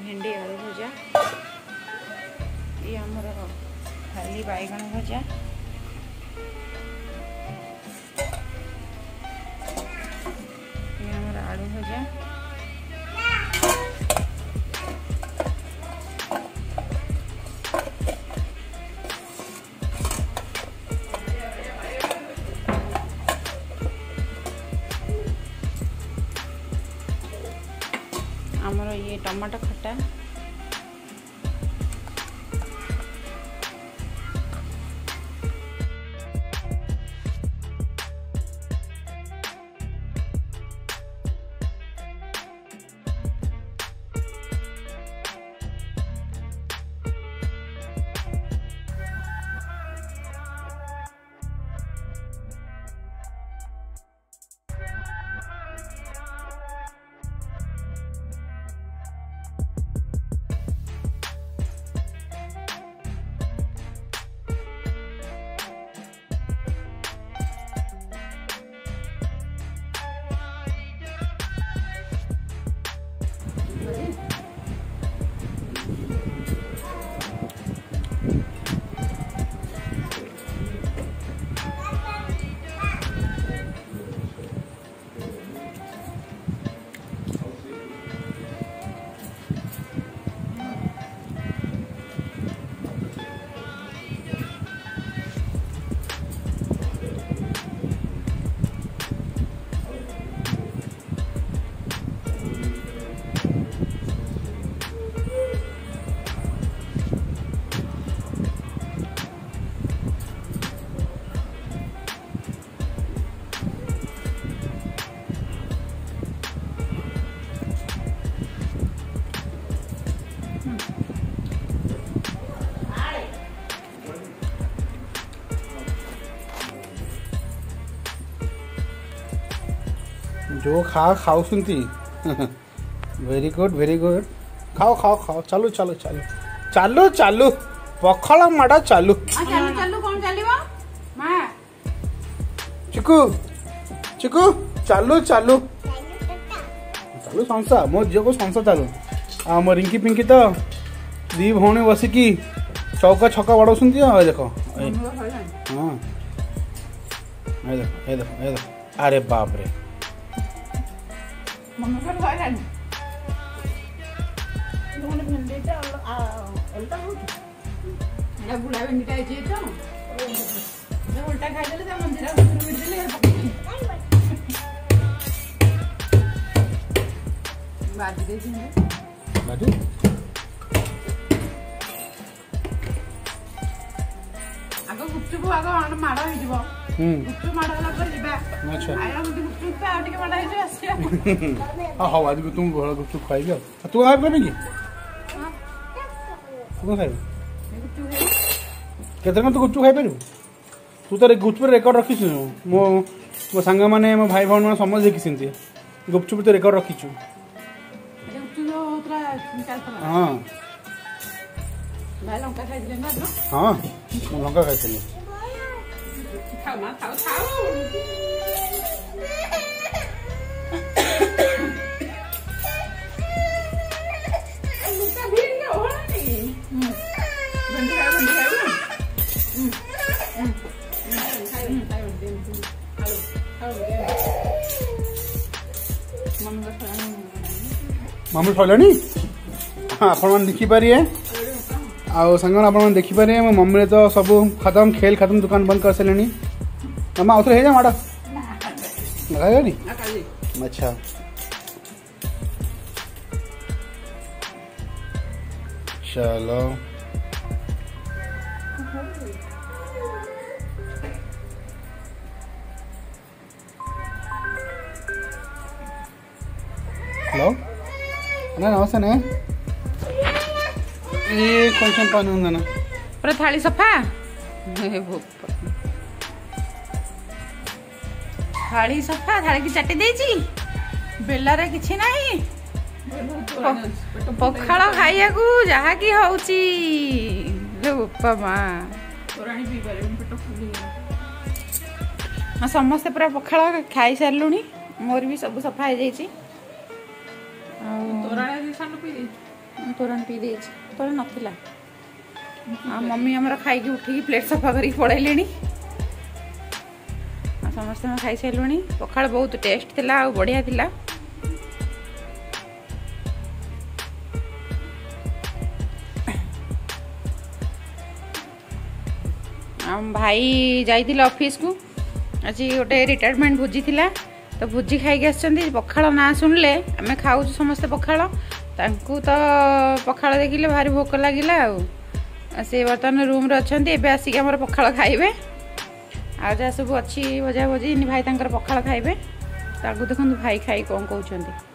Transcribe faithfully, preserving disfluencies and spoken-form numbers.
भेंडी आलू भजा ये आमर खाली बैगन भजा ये आमर आलू भजा आमर ये टमाटो खट्टा जो खा खाओ सुनती वेरी गुड वेरी गुड खाओ खाओ खाओ चालू चालू चालू चालू चालू पखाला माड़ा चालू चालू चालू कौन चलिबो मां चिकू चिकू चालू चालू चालू संसा मो झील को संसा चालू आ मो रिंकी पिंकी तो दी भौणी बसिकी चौका छक्का बड़ा सुनती है देखो हाँ ये देखो ये देखो ये देखो अरे बाप रे मम्मी को खाइलानी लोने भेंडी ता उल्टा हो ना बुला भेंडी का जे तो ना उल्टा खाइ देले त मंदिरा उतर बिर देले बाजी दे छिने बाजी आगो गुपचुप आगो माड़ा हो जिवो गुपचुप माड़ा होला पर जिबा अच्छा आया मुझे गुपचुप पे आउट के माड़ा हो जे आसिया हां हां आज तुम बड़ा गुपचुप खाइबे तू खाइब नहीं हां तू खाइब केतना तू गुपचुप खाइ परु तू तो गुपचुप रेकॉर्ड रखिस मो मो संग माने मो भाई भौण माने समझ देखि सिंती गुपचुप तो रेकॉर्ड रखिछु गुपचुप होतरा निकाल पड़ा हां भाई लंका खाइ दिले ना हां लंका खाइ दिले खाओ ना खाओ खाओ लुका भी ना हो नहीं बंद खाओ बंद खाओ खाओ खाओ दे खाओ खाओ मम्मी को मम्मी खाइलानी हां आपण मन देखि पारिए आओ संग आपण देखि पारे मो मम्मी तो सब खत्म खेल खत्म दुकान बंद कर सलेनी मम्मा उतर हे जा माड़ा लगायो नी अच्छा चलो हेलो ना नमस्ते ने ये क्वेश्चन पानी होंगे ना पूरा थाली सफा थाली सफा थाली की चाटी देची बेलारे किछि नाही पखाळ खाइया को जहा की होउची रे बापा मां तोराणी पी पारे पेट फुली हां समस्त पूरा पखाळ खाई सारलुनी मोर भी सब सफा हो जाईची तोराणी दी सान पी तोरण पी दे तोरण नथिला आ मम्मी हमर खाई के उठी प्लेट सफा करी पड़ैलेनी आ समस्त हम खाई सैलुनी पखाल बहुत टेस्ट थिला आ बढ़िया थिला हम भाई जाइथिले ऑफिस को आज गोटे रिटायरमेंट भोजी थिला तो भोजी खाई आछंती पखाल ना सुनले आमे खाऊ समस्त पखाल तांकू तो पखाल देखिले भारी भोक लागिला आ से बर्तमान रूम रे अछंती एबे आसिक हमर पखाल खाइबे आ जा सब अच्छी भजा भजी भाई तांकर पखाल खाइबे ताकू देखंतु भाई खाई कोन कहउछंती।